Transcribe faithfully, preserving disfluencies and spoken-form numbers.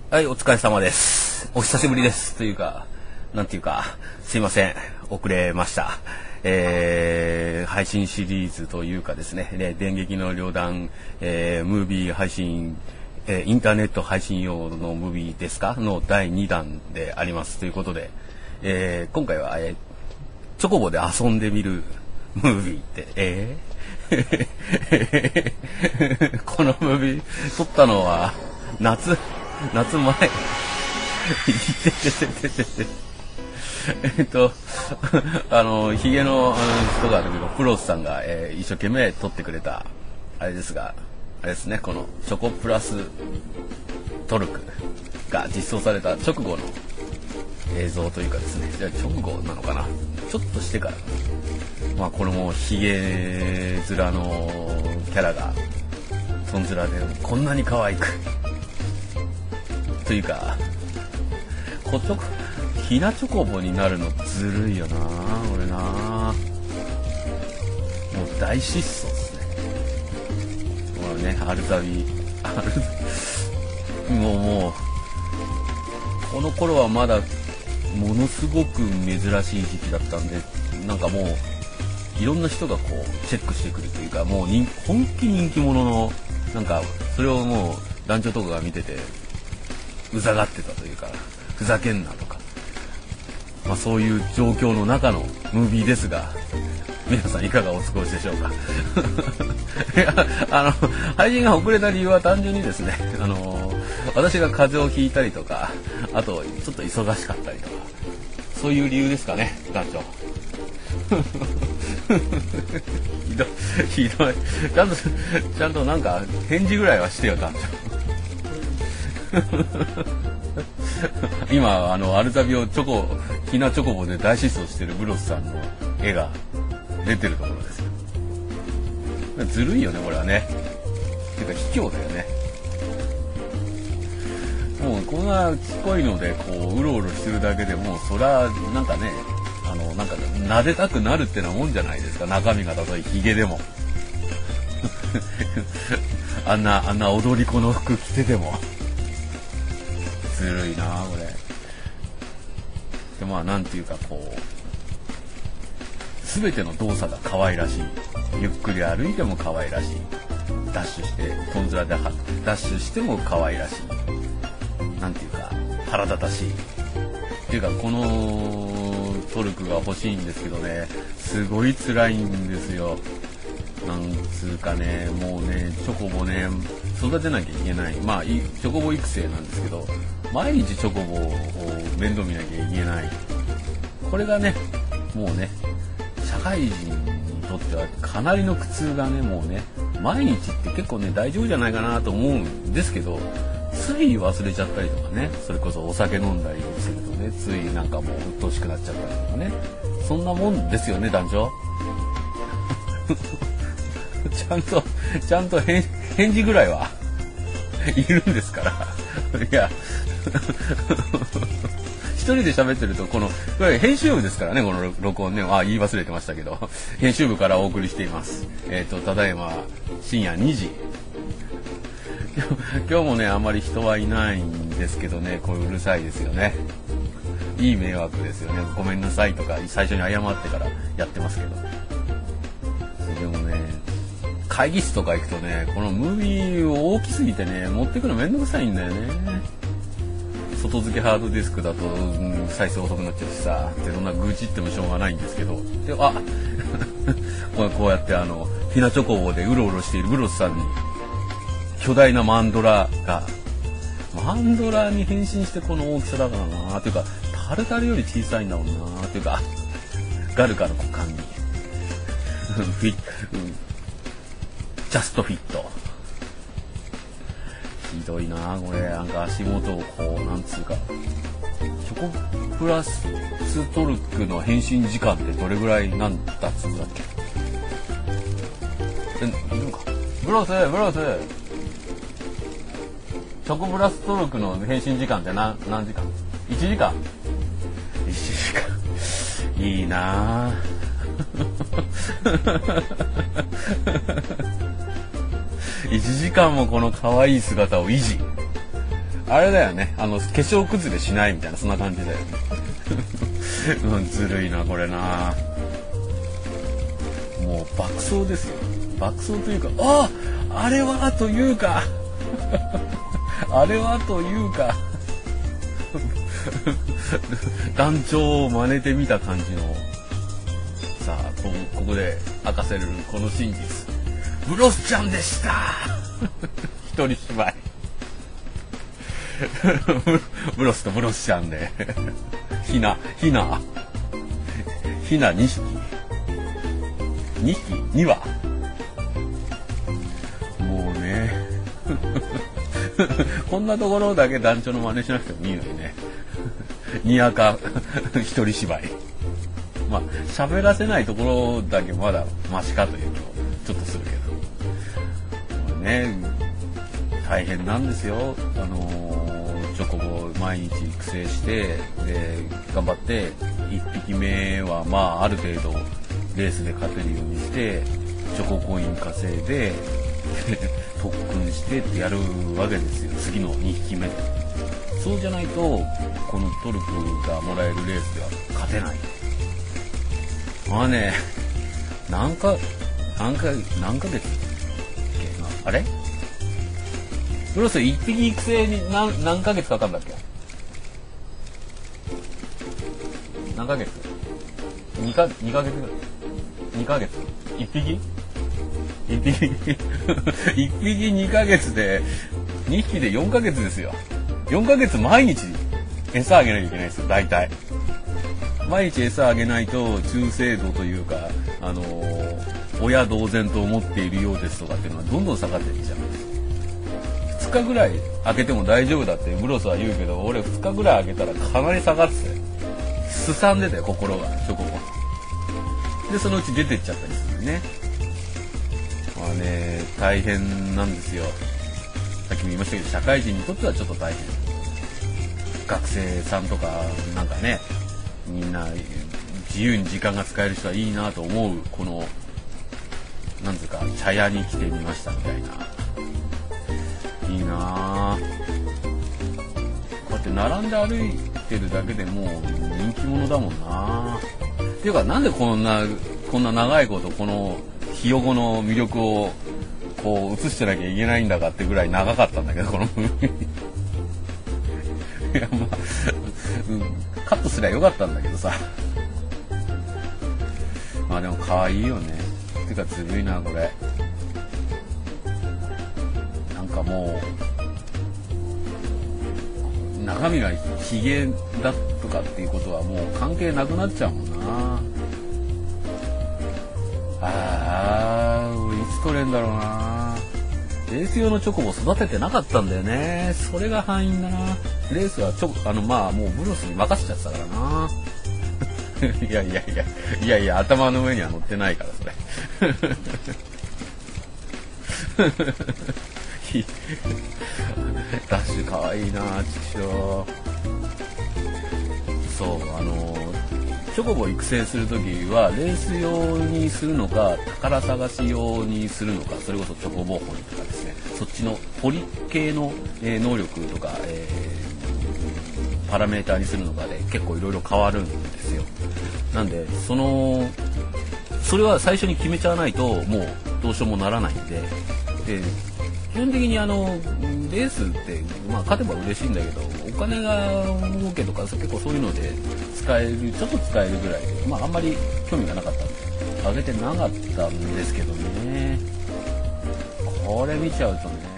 はい、お疲れ様です。お久しぶりです。というか、なんていうか、すいません。遅れました。えー、配信シリーズというかですね、ね電撃の両弾、えー、ムービー配信、えー、インターネット配信用のムービーですかのだいにだんであります。ということで、えー、今回は、えー、チョコボで遊んでみるムービーって、えー、このムービー撮ったのは夏夏前えっとあのヒゲの人がプロスさんが、えー、一生懸命撮ってくれたあれですが、あれですね、このチョコプラストルクが実装された直後の映像というかですね、じゃあ直後なのかな、ちょっとしてから、まあこれもヒゲ面のキャラがトンズラでこんなに可愛くというか、こちょひなチョコボになるのずるいよな俺な。もう大失踪ですね。もうね、アルザビアルもうもうこの頃はまだものすごく珍しい時期だったんで、なんかもういろんな人がこうチェックしてくるというか、もう人本気人気者の、なんかそれをもう団長とかが見ててうざがってたというか、ふざけんなとか、まあ、そういう状況の中のムービーですが、皆さんいかがお過ごしでしょうかいや、あの配信が遅れた理由は単純にですね、あの私が風邪をひいたりとか、あとちょっと忙しかったりとか、そういう理由ですかね、団長ひどいひどい、ちゃんとちゃんとなんか返事ぐらいはしてよ団長今あのアルザビをチョコひなチョコボで大失踪してるブロスさんの絵が出てるところですよ。ずるいよねこれはね。てか卑怯だよね。もうこんなちっこいのでこううろうろしてるだけでもうそりゃなんかね、あのなんか撫でたくなるってなもんじゃないですか。中身がたとえヒゲでもあんなあんな踊り子の服着ててもずるいなこれ。でまあなんていうかこう全ての動作が可愛らしい。ゆっくり歩いても可愛らしい。ダッシュしてトンズラでダッシュしても可愛らしい。なんていうか腹立たしい。っていうかこのトルクが欲しいんですけどね、すごい辛いんですよ。なんつうかね、もうねチョコボね育てなきゃいけない。まあチョコボ育成なんですけど、毎日チョコボを面倒見なきゃいけない。これがねもうね社会人にとってはかなりの苦痛がね、もうね毎日って結構ね大丈夫じゃないかなと思うんですけど、つい忘れちゃったりとかね、それこそお酒飲んだりするとね、ついなんかもう鬱陶しくなっちゃったりとかね、そんなもんですよね団長ちゃんとちゃんと返返事ぐらいはいるんですからいや一人で喋ってるとこのこれ編集部ですからね、この録音ね、あ言い忘れてましたけど編集部からお送りしています。えっとただいま深夜にじ今日もねあんまり人はいないんですけどね、これうるさいですよね。いい迷惑ですよね。ごめんなさいとか最初に謝ってからやってますけど、でもね会議室とか行くとね、このムービー大きすぎてね持ってくのめんどくさいんだよね。外付けハードディスクだと、うん、再生遅くなっちゃうしさ、でそんな愚痴ってもしょうがないんですけど、であこうこうやってあのひなチョコボでうろうろしているブロスさんに巨大なマンドラがマンドラに変身してこの大きさだからな、というかタルタルより小さいんだもんな、というかガルガの股間にフィッ、うん、ジャストフィット。ひどいなこれ。なんか足元をこうなんつうか、チョコプラストルクの変身時間ってどれぐらいなんだっつうんだっけ。えいるのかブロスブロスチョコプラストルクの変身時間って何何時間？いちじかん。いちじかんいいないちじかんもこの可愛い姿を維持。 あれだよね、あの化粧崩れしないみたいな、そんな感じだよね。うん、ずるいなこれな。もう爆走ですよ。爆走というか、ああ、あれはというかあれはというか団長を真似てみた感じの、さあ こ, ここで明かせるこの真実、ブロスちゃんでした一人芝居ブロスとブロスちゃんでひなひなひなにひきにひきにわもうねこんなところだけ団長の真似しなくてもいいのにねにやか一人芝居、まあ喋らせないところだけまだマシかというとちょっとするけど、これね大変なんですよ。あのー、チョコボ毎日育成してで頑張っていっぴきめはまあある程度レースで勝てるようにしてチョココイン稼いで特訓してってやるわけですよ、次のにひきめ。そうじゃないとこのトルクがもらえるレースでは勝てない。まあね、何か何か何ヶ月あれブロスいっぴき育成に 何, 何ヶ月かかるんだっけ。何ヶ月 2, か2ヶ月ぐらいにかげついっぴきいっぴきいっぴきにかげつでにひきでよんかげつですよ。よんかげつ毎日餌あげなきゃいけないですよ。大体毎日餌あげないと中精度というか、あのー、親同然と思っているようですとかっていうのはどんどん下がっていっちゃう。ふつかぐらいあげても大丈夫だってブロスは言うけど、俺ふつかぐらいあげたらかなり下がっててすさんでたよ心が、チョコも。でそのうち出てっちゃったりするね。まあね大変なんですよ。さっきも言いましたけど社会人にとってはちょっと大変。学生さんとかなんかね、みんな自由に時間が使える人はいいなと思う、このなんつうか茶屋に来てみましたみたいな、いいなぁ。こうやって並んで歩いてるだけでもう人気者だもんな。っていうかなんでこんなこんな長いことこのひよこの魅力をこう映してなきゃいけないんだかってぐらい長かったんだけど、このいやまあ、うん、カットすりゃよかったんだけどさ。まあでも可愛いよね。てかずるいなこれ。なんかもう中身がヒゲだとかっていうことはもう関係なくなっちゃうもんな。あー、いつ取れんだろうな。レース用のチョコボ育ててなかったんだよね。それが敗因だな。レースはチョコあのまあもうブロスに任せちゃってたからな。いやいやいやいやいや頭の上には乗ってないからそれ。ダッシュかわいいなちくしょう。そうあのチョコボ育成するときはレース用にするのか宝探し用にするのか、それこそチョコボ掘りとかですね、そっちの掘り系の、えー、能力とか、えー、パラメーターにするのかで結構いろいろ変わるんですよ。なんでそのそれは最初に決めちゃわないともうどうしようもならないんで、で基本的にあのレースって、まあ、勝てば嬉しいんだけどお金が儲けとか結構そういうので使えるちょっと使えるぐらいで、まあ、あんまり興味がなかったんであげてなかったんですけどね。これ見ちゃうとね